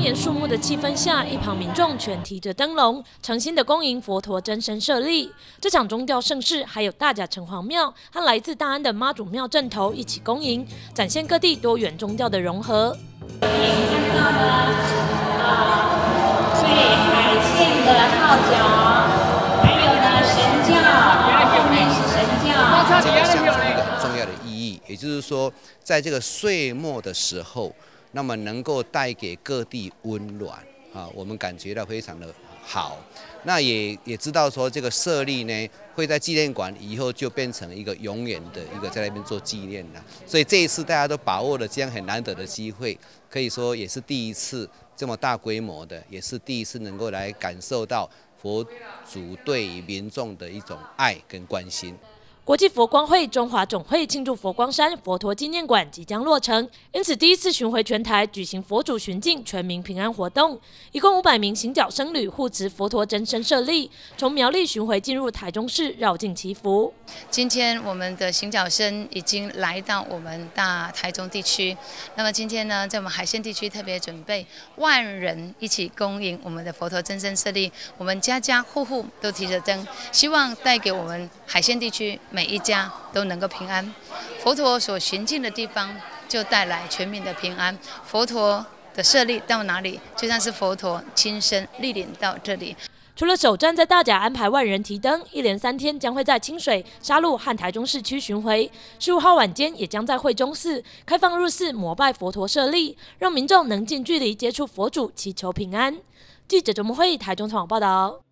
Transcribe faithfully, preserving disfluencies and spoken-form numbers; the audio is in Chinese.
年肃穆的气氛下，一旁民众全提着灯笼，诚心的恭迎佛陀真身舍利。这场宗教盛事还有大甲城隍庙和来自大安的妈祖庙阵头一起恭迎，展现各地多元宗教的融合。可以看到呢，呃，对海线的号角，还有呢神教，后面是神教。 这个象征一个很重要的意义，也就是说，在这个岁末的时候。 那么能够带给各地温暖啊，我们感觉到非常的好。那也也知道说这个舍利呢，会在纪念馆以后就变成一个永远的一个在那边做纪念了。所以这一次大家都把握了这样很难得的机会，可以说也是第一次这么大规模的，也是第一次能够来感受到佛祖对民众的一种爱跟关心。 国际佛光会中华总会庆祝佛光山佛陀纪念馆即将落成，因此第一次巡回全台举行佛祖巡境全民平安活动，一共五百名行脚僧侣护持佛陀真身舍利，从苗栗巡回进入台中市绕境祈福。 今天我们的行脚僧已经来到我们大台中地区，那么今天呢，在我们海线地区特别准备万人一起恭迎我们的佛陀真身舍利，我们家家户户都提着灯，希望带给我们海线地区。 每一家都能够平安，佛陀所巡境的地方就带来全民的平安。佛陀的舍利到哪里，就像是佛陀亲身莅临到这里。 除了首站在大甲安排万人提灯，一连三天将会在清水、沙鹿和台中市区巡回。十五号晚间也将在惠中寺开放入寺膜拜佛陀舍利，让民众能近距离接触佛祖，祈求平安。记者周梦慧台中采访报道。